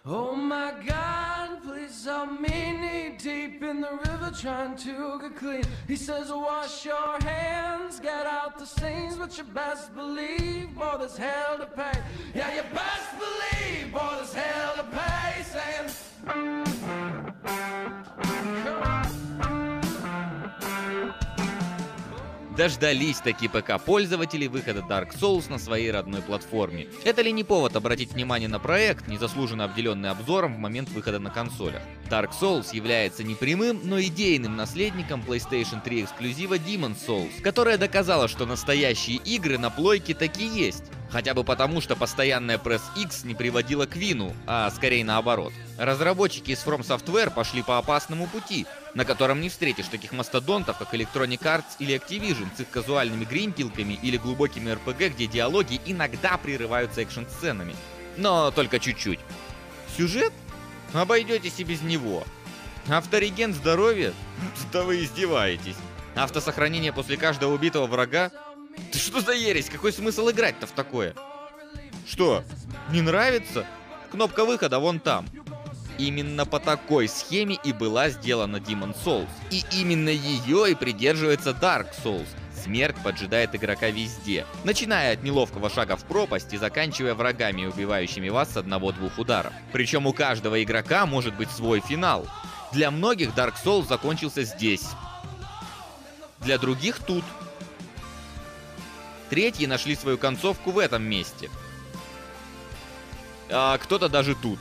Oh my God, please help me knee deep in the river trying to get clean. He says wash your hands, get out the stains, but you best believe, boy, there's hell to pay. Yeah, you best believe, boy, there's hell to pay. Saying, come on. Дождались таки ПК-пользователи выхода Dark Souls на своей родной платформе. Это ли не повод обратить внимание на проект, незаслуженно обделенный обзором в момент выхода на консолях? Dark Souls является не прямым, но идейным наследником PlayStation 3 эксклюзива Demon's Souls, которая доказала, что настоящие игры на плойке таки есть. Хотя бы потому, что постоянная пресс X не приводила к вину, а скорее наоборот. Разработчики из From Software пошли по опасному пути, на котором не встретишь таких мастодонтов, как Electronic Arts или Activision с их казуальными гринпилками или глубокими RPG, где диалоги иногда прерываются экшн-сценами. Но только чуть-чуть. Сюжет? Обойдетесь и без него. Автореген здоровья? Да вы издеваетесь. Автосохранение после каждого убитого врага? Ты что за ересь? Какой смысл играть-то в такое? Что, не нравится? Кнопка выхода вон там. Именно по такой схеме и была сделана Demon's Souls. И именно ее и придерживается Dark Souls. Смерть поджидает игрока везде, начиная от неловкого шага в пропасть и заканчивая врагами, убивающими вас с одного-двух ударов. Причем у каждого игрока может быть свой финал. Для многих Dark Souls закончился здесь. Для других тут. Третьи нашли свою концовку в этом месте. А кто-то даже тут.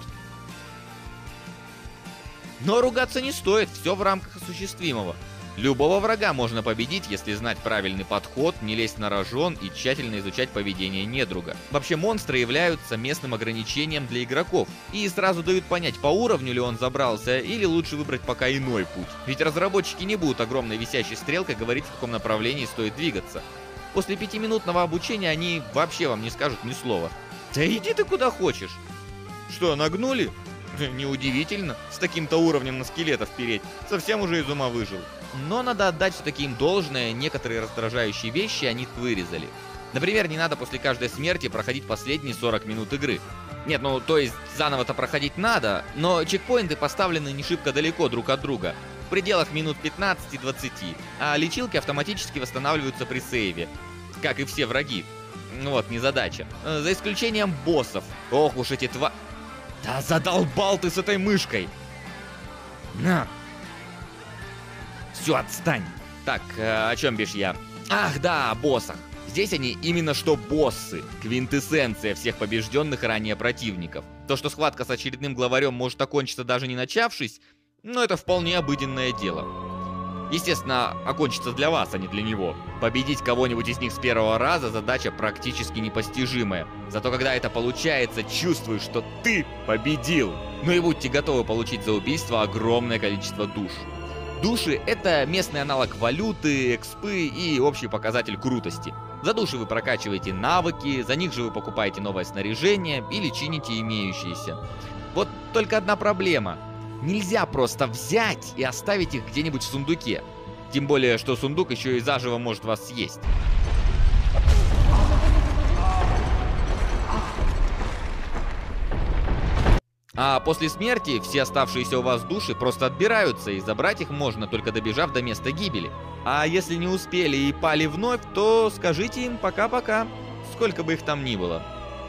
Но ругаться не стоит, все в рамках осуществимого. Любого врага можно победить, если знать правильный подход, не лезть на рожон и тщательно изучать поведение недруга. Вообще монстры являются местным ограничением для игроков и сразу дают понять, по уровню ли он забрался или лучше выбрать пока иной путь. Ведь разработчики не будут огромной висящей стрелкой говорить, в каком направлении стоит двигаться. После 5-минутного обучения они вообще вам не скажут ни слова. Да иди ты куда хочешь. Что, нагнули? Неудивительно, с таким-то уровнем на скелетов переть. Совсем уже из ума выжил. Но надо отдать все-таки им должное, некоторые раздражающие вещи они вырезали. Например, не надо после каждой смерти проходить последние 40 минут игры. Нет, ну то есть заново-то проходить надо, но чекпоинты поставлены не шибко далеко друг от друга. В пределах минут 15-20, а лечилки автоматически восстанавливаются при сейве. Как и все враги. Вот, незадача. За исключением боссов. Ох уж эти Да задолбал ты с этой мышкой! На! Все, отстань! Так, о чем бишь я? Ах да, о боссах. Здесь они именно что боссы. Квинтэссенция всех побежденных ранее противников. То, что схватка с очередным главарем может окончиться даже не начавшись, но это вполне обыденное дело. Естественно, окончится для вас, а не для него. Победить кого-нибудь из них с первого раза задача практически непостижимая. Зато когда это получается, чувствуешь, что ты победил. Ну и будьте готовы получить за убийство огромное количество душ. Души — это местный аналог валюты, экспы и общий показатель крутости. За души вы прокачиваете навыки, за них же вы покупаете новое снаряжение или чините имеющиеся. Вот только одна проблема. Нельзя просто взять и оставить их где-нибудь в сундуке. Тем более, что сундук еще и заживо может вас съесть. А после смерти все оставшиеся у вас души просто отбираются, и забрать их можно, только добежав до места гибели. А если не успели и пали вновь, то скажите им пока-пока, сколько бы их там ни было.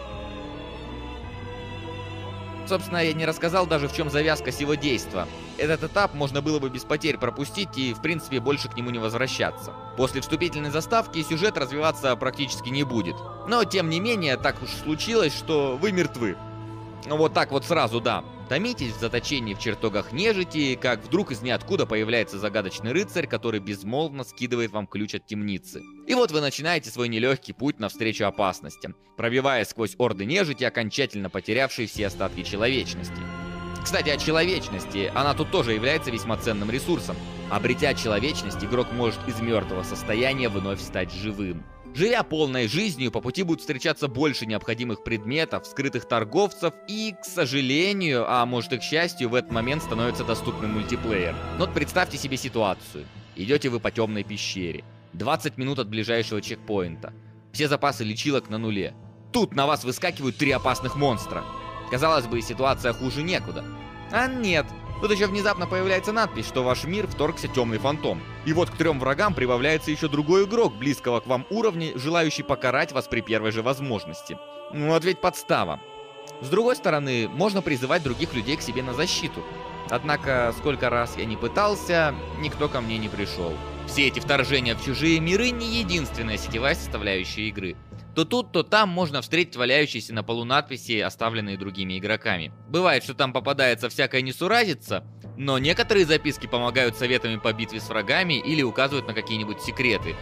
Собственно, я не рассказал даже, в чем завязка сего действа. Этот этап можно было бы без потерь пропустить и, в принципе, больше к нему не возвращаться. После вступительной заставки сюжет развиваться практически не будет. Но, тем не менее, так уж случилось, что вы мертвы. Вот так вот сразу, да. Томитесь в заточении в чертогах нежити, как вдруг из ниоткуда появляется загадочный рыцарь, который безмолвно скидывает вам ключ от темницы. И вот вы начинаете свой нелегкий путь навстречу опасностям, пробиваясь сквозь орды нежити, окончательно потерявшие все остатки человечности. Кстати, о человечности, она тут тоже является весьма ценным ресурсом. Обретя человечность, игрок может из мертвого состояния вновь стать живым. Живя полной жизнью, по пути будут встречаться больше необходимых предметов, скрытых торговцев и, к сожалению, а может и к счастью, в этот момент становится доступным мультиплеер. Но вот представьте себе ситуацию. Идете вы по темной пещере. 20 минут от ближайшего чекпоинта. Все запасы лечилок на нуле. Тут на вас выскакивают 3 опасных монстра. Казалось бы, ситуация хуже некуда. А нет. Тут еще внезапно появляется надпись, что в ваш мир вторгся темный фантом. И вот к 3 врагам прибавляется еще другой игрок близкого к вам уровня, желающий покарать вас при первой же возможности. Вот ведь подстава. С другой стороны, можно призывать других людей к себе на защиту. Однако, сколько раз я не пытался, никто ко мне не пришел. Все эти вторжения в чужие миры не единственная сетевая составляющая игры. То тут, то там можно встретить валяющиеся на полу надписи, оставленные другими игроками. Бывает, что там попадается всякая несуразица, но некоторые записки помогают советами по битве с врагами или указывают на какие-нибудь секреты.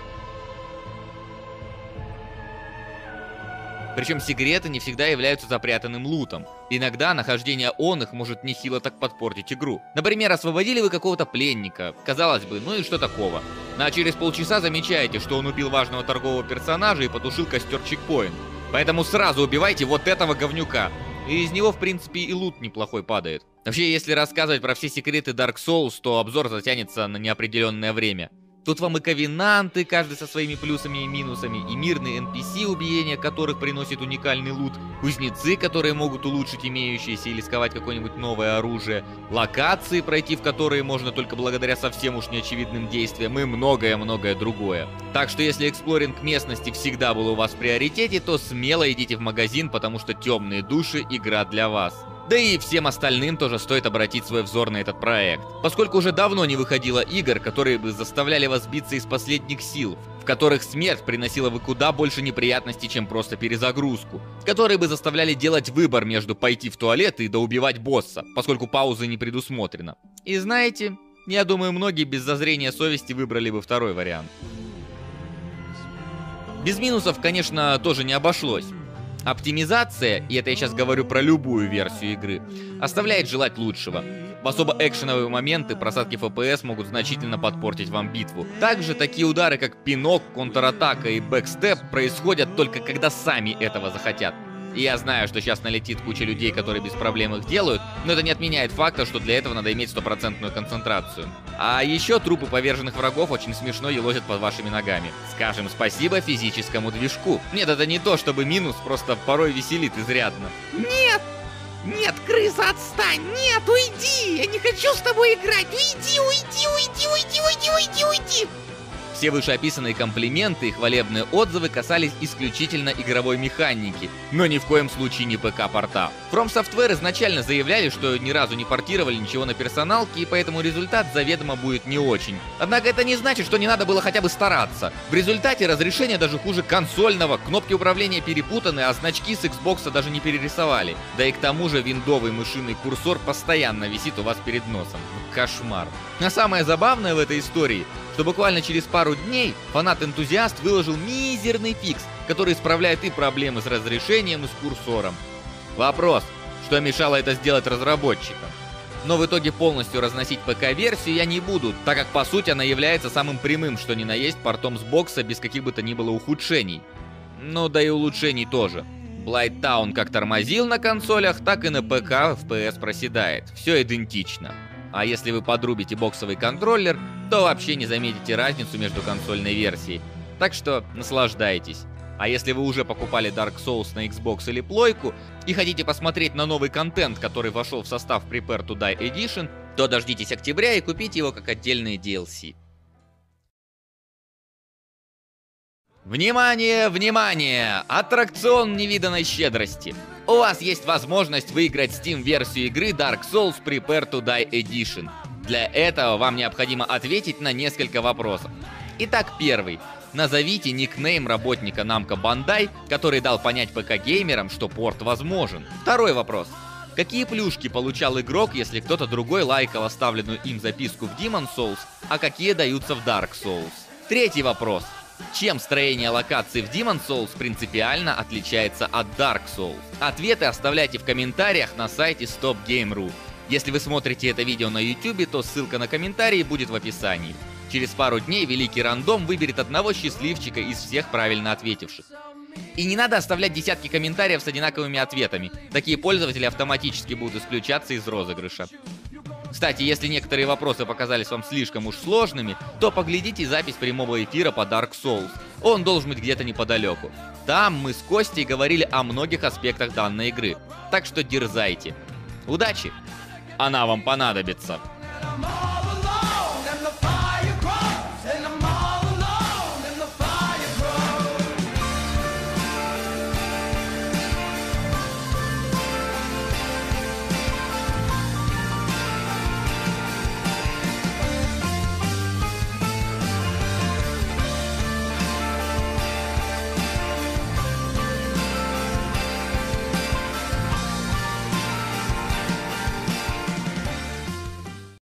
Причем секреты не всегда являются запрятанным лутом. Иногда нахождение их может нехило так подпортить игру. Например, освободили вы какого-то пленника. Казалось бы, ну и что такого? А через полчаса замечаете, что он убил важного торгового персонажа и потушил костер чекпоинт. Поэтому сразу убивайте вот этого говнюка. И из него, в принципе, и лут неплохой падает. Вообще, если рассказывать про все секреты Dark Souls, то обзор затянется на неопределенное время. Тут вам и ковенанты, каждый со своими плюсами и минусами, и мирные NPC, убиения которых приносит уникальный лут, кузнецы, которые могут улучшить имеющиеся или сковать какое-нибудь новое оружие, локации, пройти в которые можно только благодаря совсем уж неочевидным действиям, и многое-многое другое. Так что если эксплоринг местности всегда был у вас в приоритете, то смело идите в магазин, потому что Темные души — игра для вас. Да и всем остальным тоже стоит обратить свой взор на этот проект, поскольку уже давно не выходило игр, которые бы заставляли вас биться из последних сил, в которых смерть приносила бы куда больше неприятностей, чем просто перезагрузку, которые бы заставляли делать выбор между пойти в туалет и доубивать босса, поскольку паузы не предусмотрено. И знаете, я думаю, многие без зазрения совести выбрали бы второй вариант. Без минусов, конечно, тоже не обошлось. Оптимизация, и это я сейчас говорю про любую версию игры, оставляет желать лучшего. В особо экшеновые моменты просадки FPS могут значительно подпортить вам битву. Также такие удары, как пинок, контратака и бэкстеп, происходят только когда сами этого захотят. И я знаю, что сейчас налетит куча людей, которые без проблем их делают, но это не отменяет факта, что для этого надо иметь стопроцентную концентрацию. А еще трупы поверженных врагов очень смешно елозят под вашими ногами. Скажем спасибо физическому движку. Нет, это не то чтобы минус, просто порой веселит изрядно. Нет! Нет, крыса, отстань! Нет, уйди! Я не хочу с тобой играть! Уйди, уйди, уйди, уйди, уйди, уйди, уйди! Все вышеописанные комплименты и хвалебные отзывы касались исключительно игровой механики, но ни в коем случае не ПК-порта. From Software изначально заявляли, что ни разу не портировали ничего на персоналке, и поэтому результат заведомо будет не очень. Однако это не значит, что не надо было хотя бы стараться. В результате разрешение даже хуже консольного, кнопки управления перепутаны, а значки с Xbox даже не перерисовали. Да и к тому же виндовый мышиный курсор постоянно висит у вас перед носом. Кошмар. А самое забавное в этой истории, что буквально через пару дней фанат-энтузиаст выложил мизерный фикс, который исправляет и проблемы с разрешением, и с курсором. Вопрос, что мешало это сделать разработчикам? Но в итоге полностью разносить ПК-версию я не буду, так как по сути она является самым прямым, что ни на есть, портом с бокса без каких бы то ни было ухудшений. Ну да и улучшений тоже. Blighttown как тормозил на консолях, так и на ПК FPS проседает. Все идентично. А если вы подрубите боксовый контроллер, то вообще не заметите разницу между консольной версией. Так что наслаждайтесь. А если вы уже покупали Dark Souls на Xbox или плойку и хотите посмотреть на новый контент, который вошел в состав Prepare to Die Edition, то дождитесь октября и купите его как отдельные DLC. Внимание, внимание! Аттракцион невиданной щедрости. У вас есть возможность выиграть Steam-версию игры Dark Souls Prepare to Die Edition. Для этого вам необходимо ответить на несколько вопросов. Итак, первый. Назовите никнейм работника Namco Bandai, который дал понять ПК-геймерам, что порт возможен. Второй вопрос. Какие плюшки получал игрок, если кто-то другой лайкал оставленную им записку в Demon Souls, а какие даются в Dark Souls? Третий вопрос. Чем строение локаций в Demon Souls принципиально отличается от Dark Souls? Ответы оставляйте в комментариях на сайте StopGame.ru. Если вы смотрите это видео на YouTube, то ссылка на комментарии будет в описании. Через пару дней великий рандом выберет одного счастливчика из всех правильно ответивших. И не надо оставлять десятки комментариев с одинаковыми ответами. Такие пользователи автоматически будут исключаться из розыгрыша. Кстати, если некоторые вопросы показались вам слишком уж сложными, то поглядите запись прямого эфира по Dark Souls. Он должен быть где-то неподалеку. Там мы с Костей говорили о многих аспектах данной игры. Так что дерзайте. Удачи! Она вам понадобится.